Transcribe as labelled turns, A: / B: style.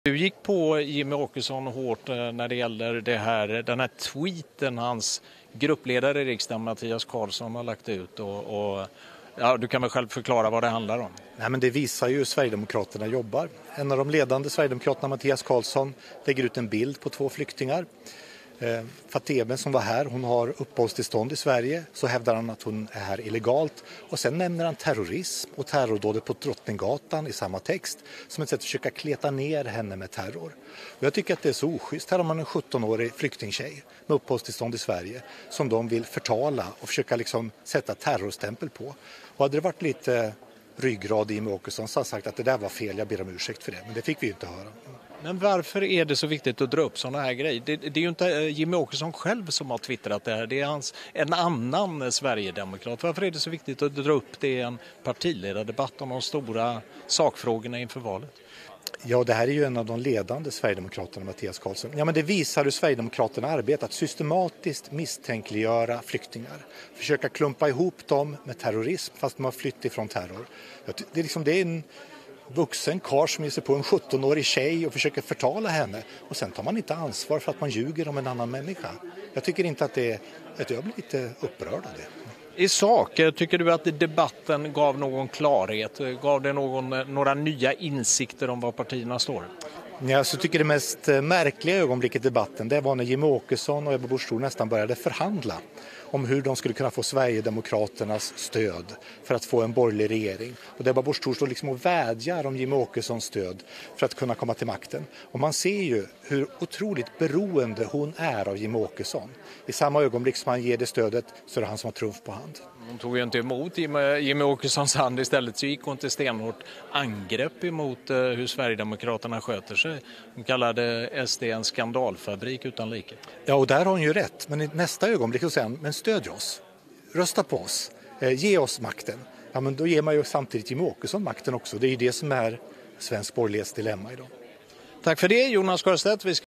A: Du gick på Jimmie Åkesson hårt när det gäller den här tweeten hans gruppledare i riksdagen Mattias Karlsson har lagt ut och du kan väl själv förklara vad det handlar om.
B: Nej, men det visar ju hur Sverigedemokraterna jobbar. En av de ledande Sverigedemokraterna, Mattias Karlsson, lägger ut en bild på 2 flyktingar. Fateme som var här, hon har uppehållstillstånd i Sverige, så hävdar han att hon är här illegalt och sen nämner han terrorism och terrordådet på Drottninggatan i samma text som ett sätt att försöka kleta ner henne med terror. Och jag tycker att det är så oschysst. Här har man en 17-årig flyktingtjej med uppehållstillstånd i Sverige som de vill förtala och försöka liksom sätta terrorstämpel på. Och hade det varit lite ryggrad i Jimmie Åkesson så har sagt att det där var fel, jag ber om ursäkt för det, men det fick vi ju inte höra.
A: Men varför är det så viktigt att dra upp sådana här grejer? Det är ju inte Jimmie Åkesson själv som har twittrat det här. Det är en annan Sverigedemokrat. Varför är det så viktigt att dra upp det i en partiledardebatt om de stora sakfrågorna inför valet?
B: Ja, det här är ju en av de ledande Sverigedemokraterna, Mattias Karlsson. Ja, men det visar hur Sverigedemokraterna arbetar, att systematiskt misstänkliggöra flyktingar. Försöka klumpa ihop dem med terrorism fast de har flytt ifrån terror. Det är en vuxen karl som ger sig på en 17-årig tjej och försöker förtala henne. Och sen tar man inte ansvar för att man ljuger om en annan människa. Jag tycker inte att det är... Jag blir lite upprörd av det.
A: I sak, tycker du att debatten gav någon klarhet? Gav det några nya insikter om var partierna står?
B: Ja, så tycker det mest märkliga ögonblicket i debatten det var när Jimmie Åkesson och Ebba Busch Thor nästan började förhandla om hur de skulle kunna få Sverigedemokraternas stöd för att få en borgerlig regering. Och Ebba Busch Thor står liksom och vädjar om Jimmie Åkessons stöd för att kunna komma till makten. Och man ser ju hur otroligt beroende hon är av Jimmie Åkesson. I samma ögonblick som han ger det stödet så är det han som har trumf på hand.
A: Hon tog ju inte emot Jimmie Åkessons hand, istället så gick hon till stenhårt angrepp emot hur Sverigedemokraterna sköter sig. Hon kallade SD en skandalfabrik utan like.
B: Ja, och där har hon ju rätt. Men i nästa ögonblick så säger han, men stödj oss, rösta på oss, ge oss makten. Ja, men då ger man ju samtidigt Jimmie Åkesson makten också. Det är ju det som är svensk borgerlighets dilemma idag.
A: Tack för det, Jonas Sjöstedt.